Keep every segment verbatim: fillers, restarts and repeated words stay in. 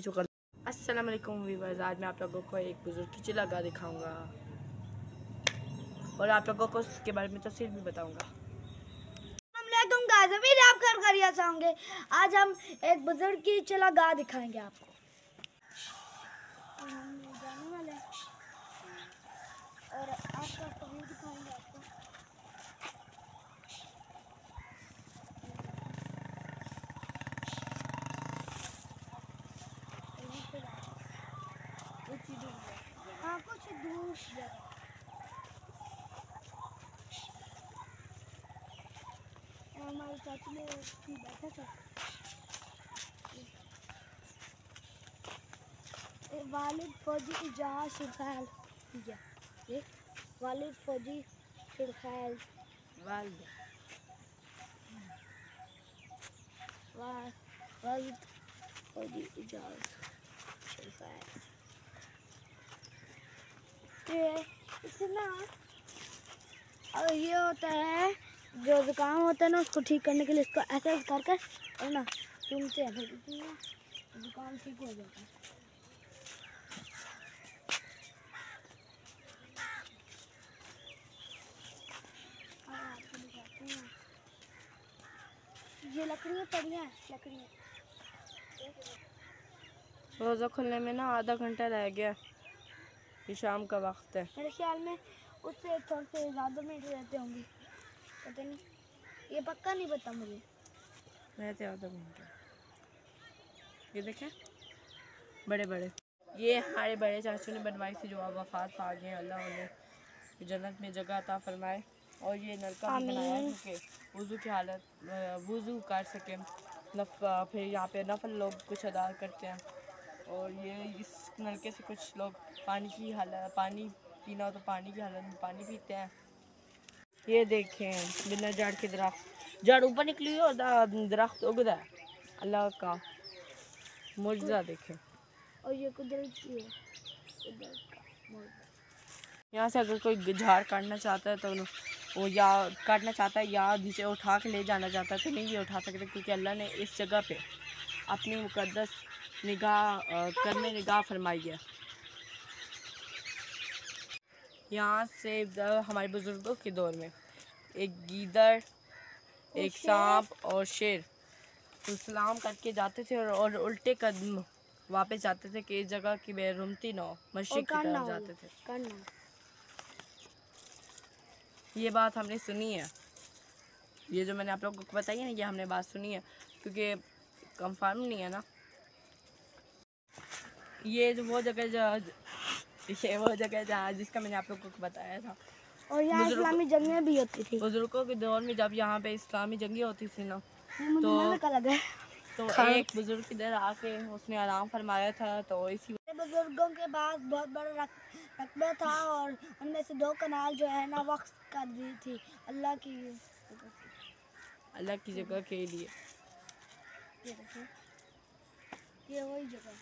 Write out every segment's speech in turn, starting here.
नीचे कर। अस्सलाम वालेकुम व्यूअर्स, आज मैं आप लोगों को एक बुजुर्ग की चिल्ला गा दिखाऊंगा और आप लोगों को उसके बारे में तफसील भी बताऊंगा। आप घर करिया चाहोगे। आज हम एक बुजुर्ग की चिल्ला गा दिखाएंगे आपको। जाने वाले और आपका कभी दिखाएंगे आपको। हाँ कुछ दूर हमारे चाचू ने बैठा था। वालिद फौजी इजाज शुरखैल ये वालिद फौजी शुरखैल वालिद वालिद फौजी इजाज शुरखैल। ये इसना और ये होता है जो जुकाम होता है ना, उसको ठीक करने के लिए इसको ऐसे कर कर और ना सुनते हैं फिर जुकाम ठीक हो जाता है। ये लकड़ियाँ पड़ी हैं, लकड़ियाँ। रोज़ा खुलने में ना आधा घंटा रह गया, ये शाम का वक्त है। मेरे ख्याल में उससे थोड़े से ज़्यादा मिनट रहते होंगे, पता नहीं, ये पक्का नहीं पता मुझे। रहते आधा घंटा। ये देखें बड़े बड़े, ये हमारे बड़े चाचू ने बनवाई थी जो अब वफात पा गए हैं। अल्लाह उन्हें जन्नत में जगह अता फरमाए। और ये नलका भी बनाया है कि वज़ू की हालत वज़ू कर सकें, नफ फिर यहाँ पे नफल लोग कुछ अदा करते हैं। और ये इस नलके से कुछ लोग पानी की हालत पानी पीना हो तो पानी की हालत में पानी पीते हैं। ये देखें बिना जड़ के दरख्त, जड़ ऊपर निकली और दरख्त उग रहा है। अल्लाह का मुर्जा देखें। और ये कुदरत की है, यहाँ से अगर कोई झाड़ काटना चाहता है तो वो या काटना चाहता है या नीचे उठा के ले जाना चाहता है तो नहीं ये उठा सकते, क्योंकि अल्लाह ने इस जगह पे अपनी मुकद्दस निगाह करने निगाह फरमाई है। यहाँ से हमारे बुजुर्गों के दौर में एक गीदड़, एक सांप और शेर तो सलाम करके जाते थे और, और उल्टे कदम वापस जाते थे कि इस जगह की बेरुमती ना हो, मस्जिद की तरफ जाते थे। ये बात हमने सुनी है, ये जो मैंने आप लोगों को बताई है ना, ये हमने बात सुनी है, क्योंकि कंफर्म नहीं है ना। ये जो वो जगह ये वो जगह जहाँ जिसका मैंने आप लोगों को बताया था। और यहाँ इस्लामी जंगें भी होती थी बुजुर्गों के दौर में, जब यहाँ पे इस्लामी जंगें होती थी ना, तो तो एक बुजुर्ग इधर आके उसने आराम फरमाया था। तो इसी बुजुर्गों के पास बहुत बड़ा रकबा था और उनमें से दो कनाल जो है ना वक्फ कर दी थी अल्लाह की अल्लाह की जगह के लिए। ये देखिए, ये वही जगह।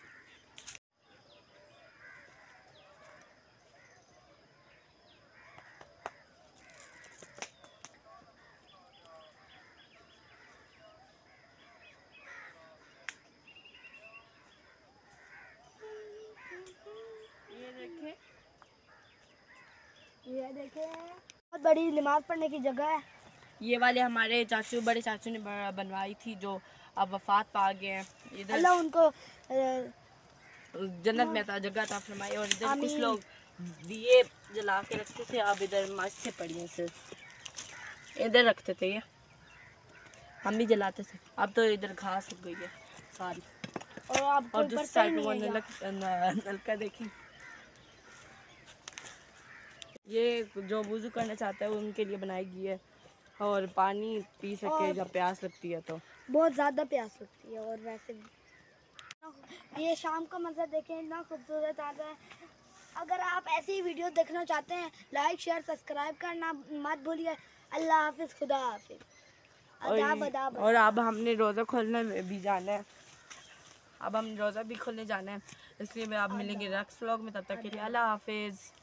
ये देखें, ये देखें बहुत बड़ी नमाज पढ़ने की जगह है। ये वाले हमारे चाचू बड़े चाचू ने बनवाई थी जो अब वफात पा गए हैं। इधर अल्लाह उनको जन्नत में था जगह था फरमाई। और इधर कुछ लोग दिए जला के रखते थे, अब इधर मस्जिद से पड़ी से इधर रखते थे, ये हम भी जलाते थे। अब तो इधर घास उग गई है सारी। और अब और दूसरी साइड वो नलक नलका देखी, ये जो वुज़ू करना चाहता है उनके लिए बनाई गई है और पानी पी सके जब प्यास लगती है, तो बहुत ज़्यादा प्यास लगती है। और वैसे भी ये शाम का मंजर देखें, इतना खूबसूरत आता है। अगर आप ऐसी वीडियो देखना चाहते हैं, लाइक शेयर सब्सक्राइब करना मत भूलिए। अल्लाह हाफिज़, खुदा हाफिज़। अदाब अदाब। और अब हमने रोज़ा खोलने भी जाना है, अब हम रोज़ा भी खोलने जाना है, इसलिए मैं आप मिलेंगे नेक्स्ट व्लॉग में। तब तक के लिए अल्लाह हाफिज़।